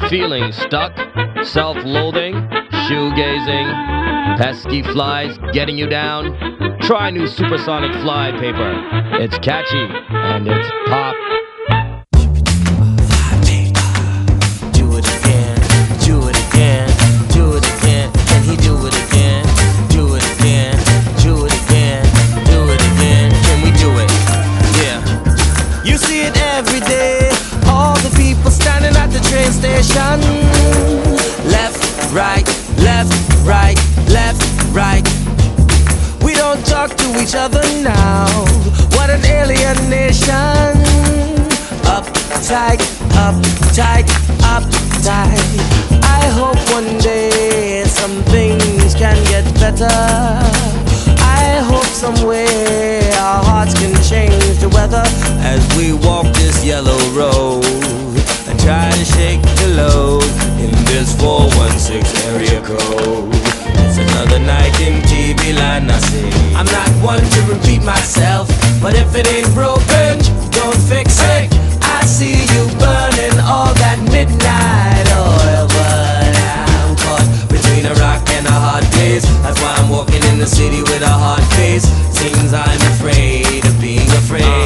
Feeling stuck, self-loathing, shoegazing, pesky flies getting you down? Try new Supersonic Fly Paper. It's catchy and it's pop. Do it again, do it again, do it again. Can he do it again? Do it again, do it again, do it again. Can we do it? Yeah. You see it every day. All the people standing at the train station. Left, right, left, right, left, right. We don't talk to each other now. What an alienation. Uptight, uptight, uptight. I hope one day some things can get better. I hope somewhere our hearts can change the weather as we walk this yellow road and try to shake the load in this 416 area code. It's another night in TV land, I say. I'm not one to repeat myself, but if it ain't broken, don't fix it. I see you burning all that midnight oil, but I'm caught between a rock and a hard place. That's why I'm walking in the city with a hard face. Seems I'm afraid of being afraid.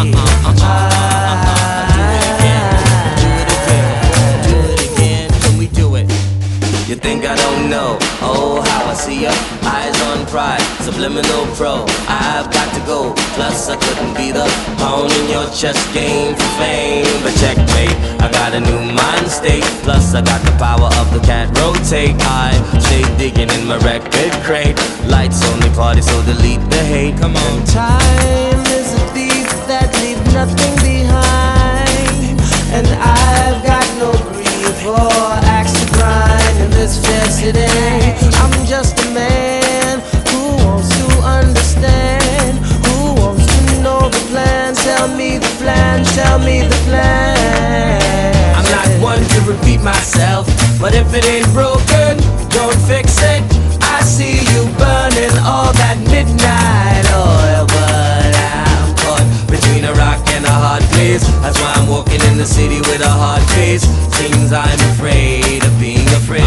You think I don't know? Oh, how I see ya. Eyes on pride, subliminal pro. I've got to go, plus I couldn't be the pawn in your chess game for fame. But checkmate, I got a new mind state. Plus I got the power of the cat rotate. I stay digging in my record crate. Lights only party, so delete the hate. Come on. And time is a thief that leaves nothing behind. And I've got no grief or axe to grind in this fair city. I'm just a man who wants to understand, who wants to know the plan. Tell me the plan, tell me the plan. I'm not one to repeat myself, but if it ain't broken, don't fix it. I see you burning all that midnight oil, but I'm caught between a rock and a hard place. That's why I'm walking in the city with a hard face. Seems I'm afraid of being afraid.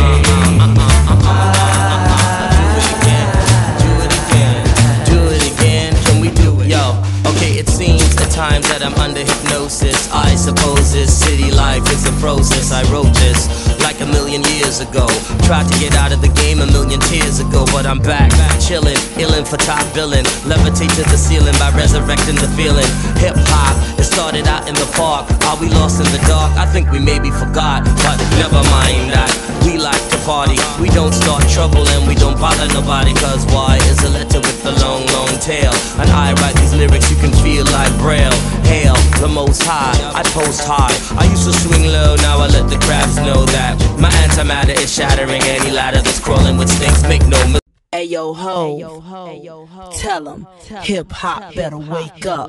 It seems at times that I'm under hypnosis. I suppose this city life is a process. I wrote this like a million years ago. Tried to get out of the game a million tears ago, but I'm back, chillin', illin' for top billing. Levitate to the ceiling by resurrecting the feeling. Hip hop, it started out in the park. Are we lost in the dark? I think we maybe forgot, but never mind that. We like to party, we don't start trouble and we don't bother nobody. Cause why is a letter with a long, long tail? And I write these lyrics you can feel like Braille. Hail the most high, I post high. I used to swing low, now I let the crowds know that my antimatter is shattering any ladder that's crawling with snakes. Make no mistake. Ayo ho, tell 'em hip hop better wake up.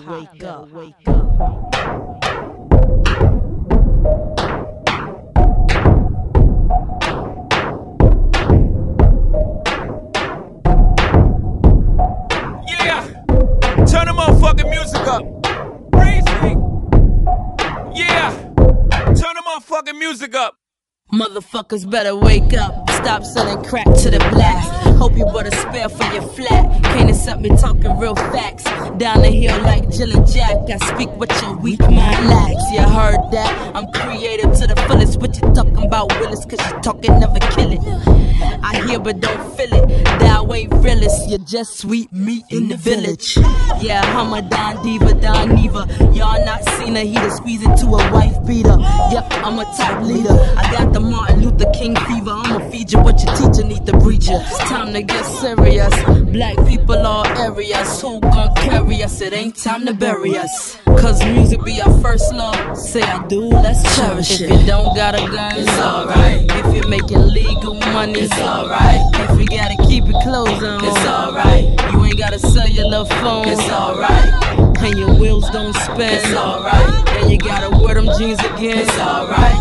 Turn the motherfucking music up. Breezy. Yeah. Turn the motherfucking music up. Motherfuckers better wake up. Stop selling crack to the blacks. Hope you bought a spare for your flat. Can't accept me talking real facts. Down the hill like Jill and Jack. I speak what your weak mind lacks. You heard that? I'm creative to the fullest. What you talking about, Willis? Cause you talking, never kill it. I hear but don't feel it. Thou ain't realist. You're just sweet meat in the village. Yeah, I'm a Don Diva, Don Neva. Y'all not seen a heater squeeze into a wife beater. Yep, I'm a top leader. I got the Martin Luther King fever. I'ma feed you what your teacher need to breed you. It's time to get serious. Black people all areas. Who gon' carry us? It ain't time to bury us. Cause music be our first love. Say I do, let's cherish it. If you don't got a gun, it's alright. If you're making legal money, it's alright. If you gotta keep your clothes on, it's alright. You ain't gotta sell your little phone, it's alright. And your wheels don't spin, it's alright. And you gotta wear them jeans again, it's alright. Yeah.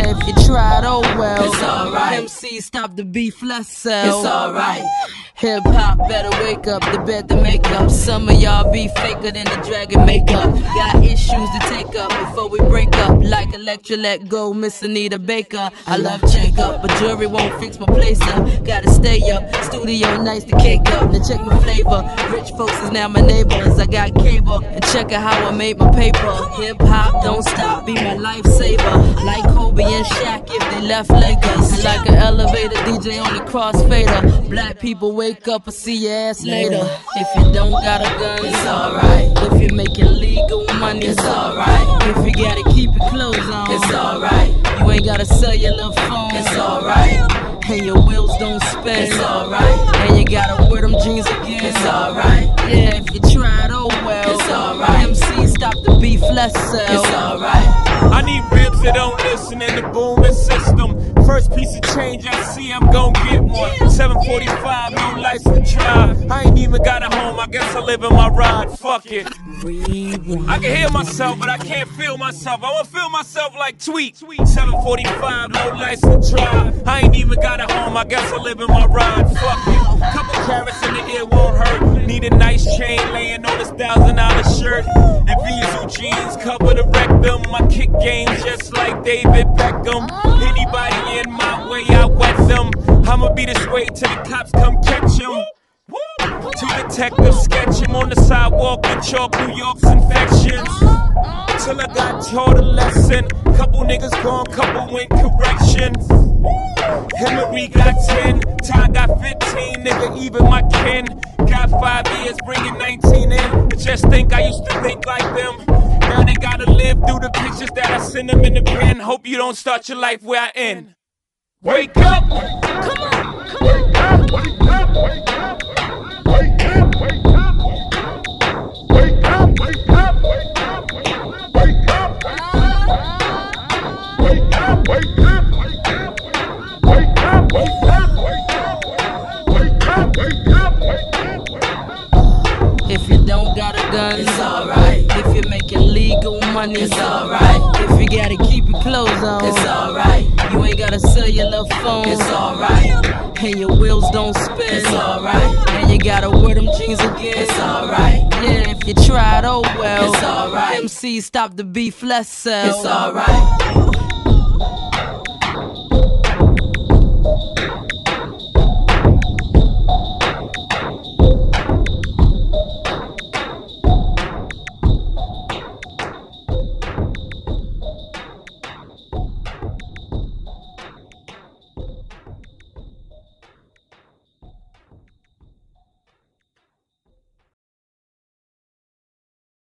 Yeah, if you tried, oh well. It's alright. MC, stop the beef, let's sell. It's alright. Hip hop better wake up, the bed to make up. Some of y'all be faker than the dragon makeup. Got issues to take up before we break up. Like Electra let go, Miss Anita Baker. I love Jacob, but jewelry won't fix my place up. Gotta stay up, studio nights to cake up. Now check my flavor, rich folks is now my neighbors. I got cable, and check out how I made my paper. Hip hop don't stop, be my lifesaver. Like Kobe and Shaq if they left Lakers. Like an elevator DJ on the crossfader. Black people wake up and see your ass later. If you don't got a gun, It's alright. if you're making legal money, It's alright. if you gotta keep your clothes on, It's alright. you ain't gotta sell your little phone, It's alright. and your wheels don't spin, It's alright. and you gotta wear them jeans again. It's alright. Yeah, if you tried, oh well. It's alright. MC, stop the beef, let's sell. It's alright. I need ribs that don't listen in the booming system. First piece of change I see, I'm gon' get one. 745, no license to drive. I ain't even got a home, I guess I live in my ride. Fuck it. I can hear myself, but I can't feel myself. I wanna feel myself like Tweet. 745, no license to drive. I ain't even got a home, I guess I live in my ride. Fuck it. Couple carats in the ear won't hurt. Need a nice chain laying on this $1,000 shirt. And Visual jeans cover the rectum. My kick game just like David Beckham. Anybody in my way, I wet them. I'ma be this way till the cops come catch him. Two detectives sketch him on the sidewalk with chalk, New York's infections. Till I got taught a lesson. Couple niggas gone, couple went corrections. Hillary got 10, Ty got 15, nigga, even my kin. Got 5 years, bringing 19 in. But just think I used to think like them. Now they gotta live through the pictures that I send them in the pen. Hope you don't start your life where I end. Wake up! Come on, come on. Wake up, wake up, wake up. Wake up, wake up. Wake up, wake up, wake up. Wake up, wake up, wake up. Wake up, wake up, wake up. Wake up, wake up, wake up. If you don't got a gun, It's alright. if you're making legal money, It's alright. if you gotta keep your clothes on, It's alright. you ain't gotta sell your little phone, It's alright. and your wheels don't spin, It's alright. and you gotta wear them jeans again. It's alright. Yeah, if you tried, oh well. It's alright. MC, stop the beef, let's sell. It's alright.